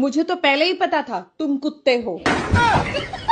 मुझे तो पहले ही पता था तुम कुत्ते हो।